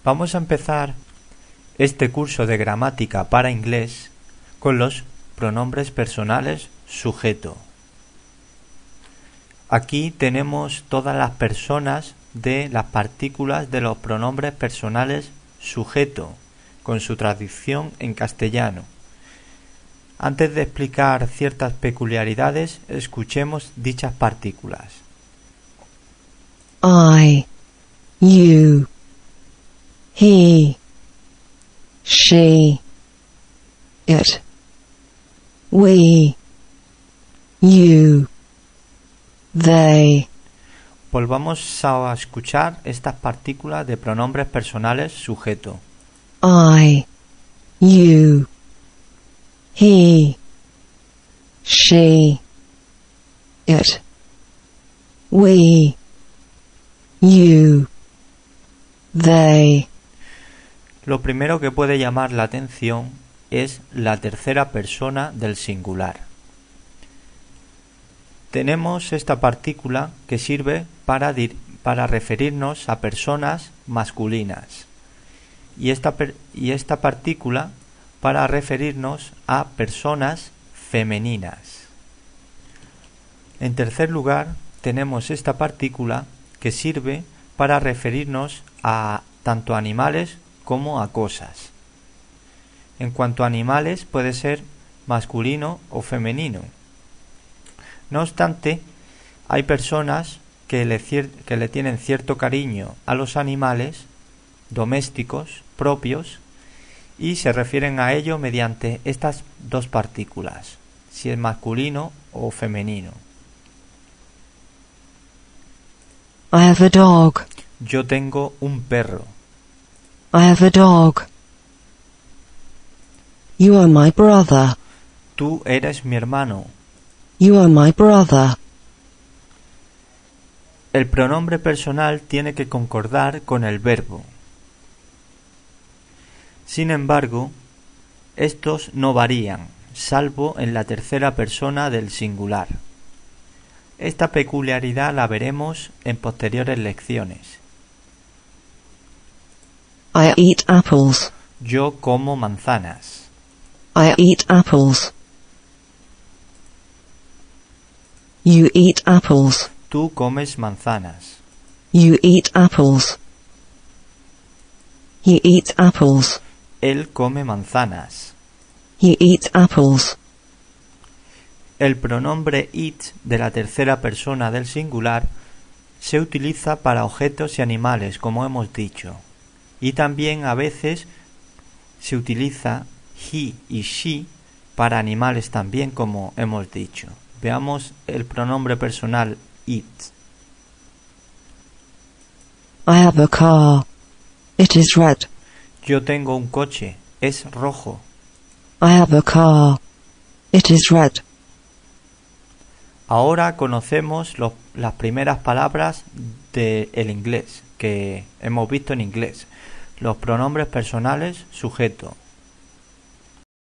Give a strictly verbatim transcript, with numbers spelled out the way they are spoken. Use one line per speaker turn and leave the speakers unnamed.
Vamos a empezar este curso de gramática para inglés con los pronombres personales sujeto. Aquí tenemos todas las personas de las partículas de los pronombres personales sujeto, con su traducción en castellano. Antes de explicar ciertas peculiaridades, escuchemos dichas partículas.
I, you, he, she, it, we, you, they.
Volvamos a escuchar estas partículas de pronombres personales sujeto.
I, you, he, she, it, we, you, they.
Lo primero que puede llamar la atención es la tercera persona del singular. Tenemos esta partícula que sirve para, dir, para referirnos a personas masculinas y esta, per, y esta partícula para referirnos a personas femeninas. En tercer lugar, tenemos esta partícula que sirve para referirnos a tanto animales como a cosas. En cuanto a animales, puede ser masculino o femenino. No obstante, hay personas que le, que le tienen cierto cariño a los animales domésticos propios y se refieren a ello mediante estas dos partículas, si es masculino o femenino.
I have a dog.
Yo tengo un perro.
I have a dog. You are my brother.
Tú eres mi hermano.
You are my brother.
El pronombre personal tiene que concordar con el verbo. Sin embargo, estos no varían, salvo en la tercera persona del singular. Esta peculiaridad la veremos en posteriores lecciones.
I eat apples.
Yo como manzanas.
I eat apples. You eat apples.
Tú comes manzanas.
You eat apples. He eats apples.
Él come manzanas.
He eats apples.
El pronombre it de la tercera persona del singular se utiliza para objetos y animales, como hemos dicho, y también a veces se utiliza he y she para animales también, como hemos dicho. Veamos el pronombre personal it.
I have a car. It is red.
Yo tengo un coche. Es rojo.
I have a car. It is red.
Ahora conocemos lo, las primeras palabras del inglés que hemos visto en inglés. Los pronombres personales sujeto.